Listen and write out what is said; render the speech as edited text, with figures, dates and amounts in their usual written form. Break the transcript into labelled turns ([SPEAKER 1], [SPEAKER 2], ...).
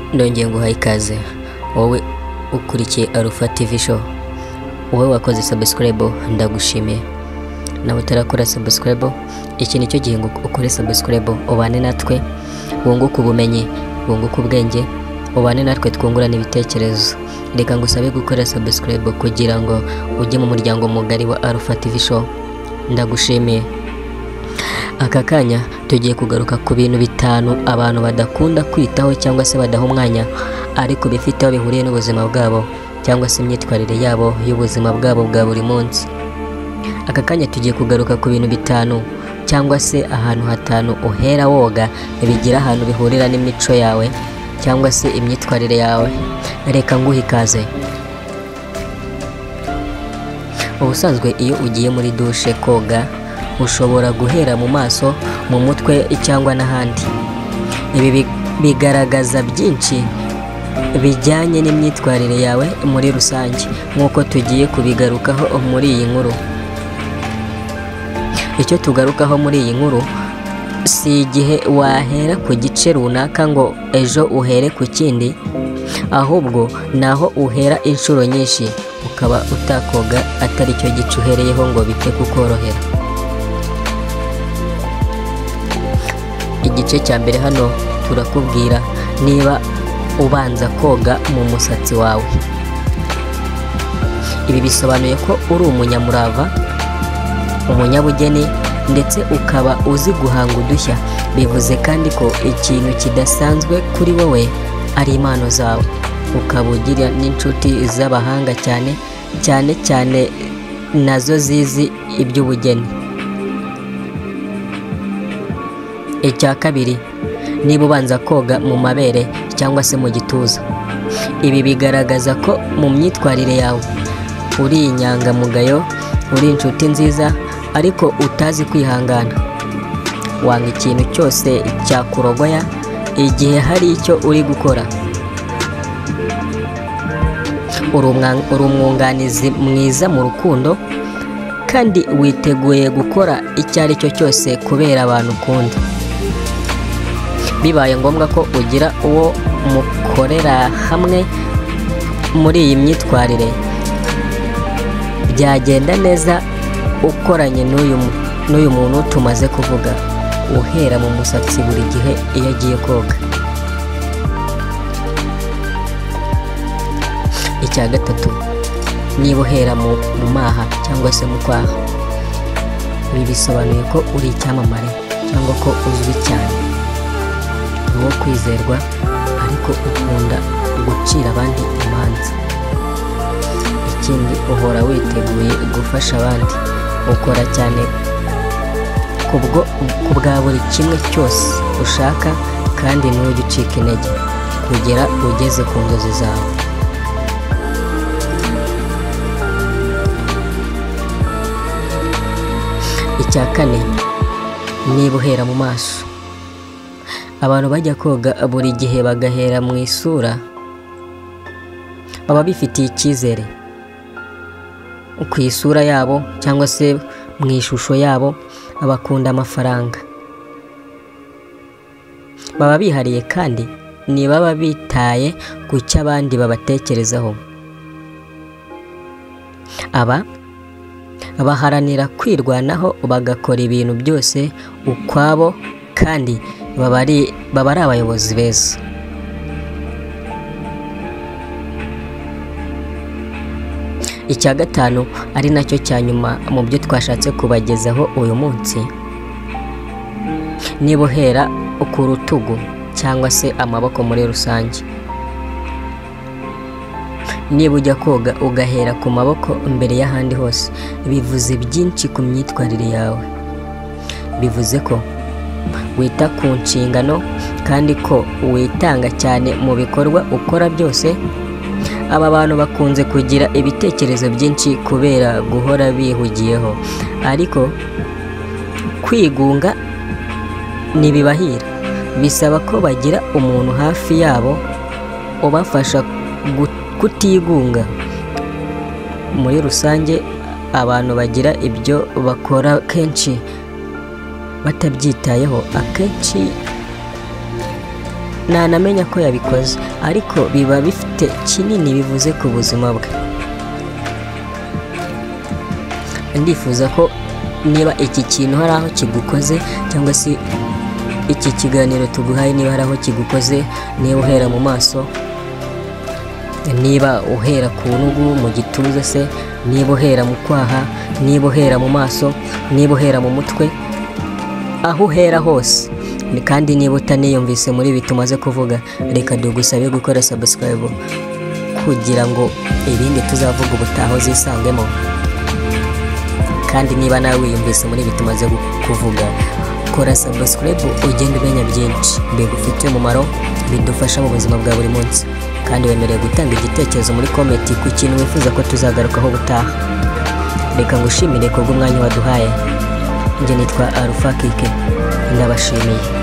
[SPEAKER 1] Ndongeye nguhaye ikaze wowe ukurikiye Alpha TV show. Wowe wakoze subscribe ndagushimiye, nawe utarakora subscribe iki nicyo gihe ngo ukore subscribe ubane natwe, wunguka ubumenyi, wunguka ubwenge, ubane natwe twungurana ibitekerezo. Reka ngusabe gukora subscribe kugira ngo ujye mu muryango mugari wa Alpha TV show. Ndagushimiye. Aka kanya tugiye kugaruka ku bintu bitanu abantu badakunda kwitaho cyangwa se badaha umwanya, ariko bifite aho bihuriye n'ubuzima bwabo cyangwa se imyitwarire yabo y'ubuzima bwabo bwa buri munsi. Aka kanya tugiye kugaruka ku bintu bitanu cyangwa se ahantu hatanu uhera woga bigira ahantu bihurira n'imico yawe cyangwa se imyitwarire yawe. Reka nguhe ikaze. Ubusanzwe iyo ugiye muri douche koga ushobora guhera mu maso, mu mutwe cyangwa n'ahandi. Ibi bigaragaza byinshi bijyanye n'imyitwarire yawe muri rusange, nk'uko tugiye kubigarukaho muri iyi nkuru. Icyo tugarukaho muri iyi nkuru si igihe wahera ku gice runaka ngo ejo uhere ku kindi, ahubwo naho uhera inshuro nyinshi ukaba utakoga atari cyo gice uhereyeho ngo bite kukorohera. Igice cya mbere hano turakubwira niba ubanza koga mu musatsi wawe. Ibi bisobanuye ko uri umunyamurava, umunyabugeni ndetse ukaba uzi guhanga udushya. Bivuze kandi ko ikintu kidasanzwe kuri wowe ari impano zawe, ukaba ugira n'inshuti z'abahanga cyane nazo zizi iby'ubugeni. Icya kabiri, niba ubanza koga mu mabere cyangwa se mu gituza. Ibi bigaragaza ko mu myitwarire yawe uri inyangamugayo, uri inshuti nziza, ariko utazi kwihangana. Wanga ikintu cyose cyakurogoya igihe hari icyo uri gukora. Uri umwunganizi mwiza mu rukundo, kandi witeguye gukora icyo ari cyo cyose kubera abantu ukunda. Bibaye ngombwa ko ugira uwo mukorera hamwe muri iyi myitwarire, byagenda neza ukoranye n'uyu muntu tumaze kuvuga, uhera mu musatsi buri gihe iyo agiye koga. Icya gatatu, niba uhera mu maha cyangwa se mu kwaha. Ibi bisobanuye ko uri icyamamare cyangwa ko uzwi cyane, uwo kwizerwa, ariko ukunda gucira abandi imanza. Ikindi, uhora witeguye gufasha abandi, ukora cyane ku bwa buri kimwe cyose ushaka, kandi ntujye ucika intege kugera ugeze ku nzozi zawe. Icya kane, niba uhera mu maso. Abantu bajya koga buri gihe bagahera mu isura, baba bifitiye icyizere ku isura yabo cyangwa se mu ishusho yabo. Abakunda amafaranga, baba bihariye kandi ntibaba bitaye ku cyo abandi babatekerezaho. Aba baharanira kwirwanaho, bagakora ibintu byose ukwabo, kandi baba ari abayobozi beza. Icya gatanu, ari nacyo cya nyuma mu byo twashatse kubagezaho uyu munsi, niba uhera ku rutugu cyangwa se amaboko muri rusange. Niba ujya koga ugahera ku maboko mbere y'ahandi hose, bivuze byinshi ku myitwarire yawe. Bivuze ko wita ku nshingano kandi ko witanga cyane mu bikorwa ukora byose. Aba bantu bakunze kugira ibitekerezo byinshi kubera guhora bihugiyeho, ariko kwigunga ntibibahira. Bisaba ko bagira umuntu hafi yabo ubafasha kutigunga. Muri rusange, abantu bagira ibyo bakora kenshi batabyitayeho, akenshi ntanamenya ko yabikoze, ariko biba bifite kinini bivuze ku buzima bwe. Ndifuza ko niba iki kintu hari aho kigukoze, cyangwa se iki kiganiro tuguhaye niba hari aho kigukoze, niba uhera mu maso, niba uhera ku ntugu, mu gituza se, niba uhera mu kwaha, niba uhera mu maso, niba uhera mu mutwe, aho uhera hose, kandi niba utaniyumvise muri ibi tumaze kuvuga, reka dugusabe gukora subscribe kugira ngo ibindi tuzavuga ubutaha uzisangemo. Kandi niba nawe wiyumvise muri ibi tumaze kuvuga, kora subscribe ugenda umenya byinshi bigufitiye umumaro, bidufasha mu buzima bwa buri munsi. Kandi wemerewe gutanga igitekerezo muri comment ku kintu wifuza ko tuzagarukaho ubutaha. Reka ngushimire kubw'umwanya waduhaye. Njye nitwa Alpha Kike, ndabashimiye.